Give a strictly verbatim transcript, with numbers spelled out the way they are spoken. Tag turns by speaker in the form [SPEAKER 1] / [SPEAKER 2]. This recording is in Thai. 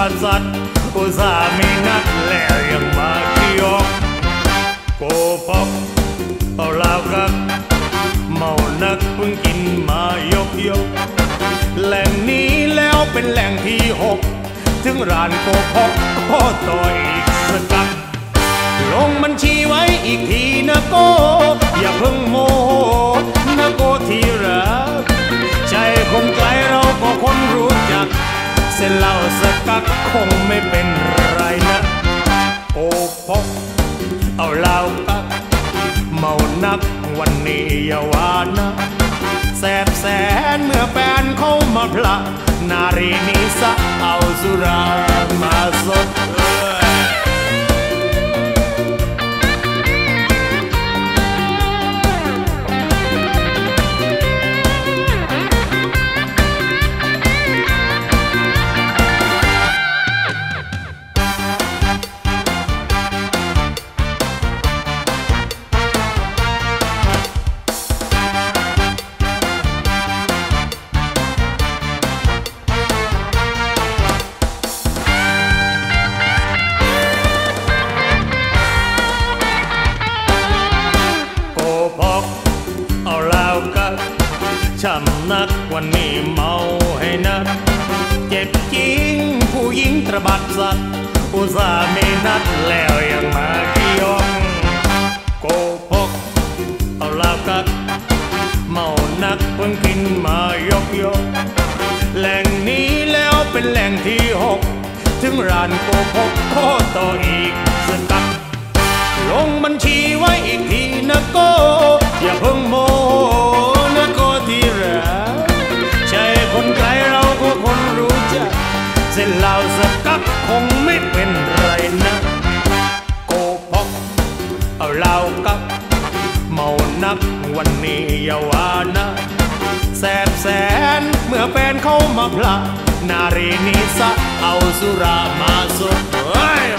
[SPEAKER 1] สัตว์อุตส่าห์มีนัดแล้วยังมาขี้ยกโกพกเอาเหล้ากับเมานักเพิ่งกินมายกยกแหล่งนี้แล้วเป็นแหล่งที่หกถึงร้านโกพกก็ต่ออีกสกัดลงบัญชีไว้อีกทีนะโกอย่าเพิ่งโมโหนะโกที่รักใจคนไกลเราก็คนรู้จักเส้นเหล้าสกัดคงไม่เป็นไรนะโกพกเอาเหล้ากักเมานักวันนี้อย่าว่านะแสบแสนเมื่อแฟนเขามาพละนารีนี้ซะเอาสุรามาสดช้ำนักวันนี้เมาให้นักเจ็บจริงผู้หญิงตระบัดสัตว์อุตส่าห์มีนัดแล้วยังมาขี้ยกโกพกเอาเหล้ากักเมานักเพิ่งกินมายกยกแหล่งนี้แล้วเป็นแหล่งที่หกถึงร้านโกพกโคต่ออีกสกัดลงบัญชีไว้อีกทีนะโกอย่าเพิ่งโมนะโกที่รักใจคนไกลเราก็คนรู้จักเส้นเหล้าสกัดคงไม่เป็นไรนะโกพกเอาเหล้ากักเมานักวันนี้อย่าว่านะแสบแสนเมื่อแฟนเขามาพละนารีนี้ซะเอาสุรามาสด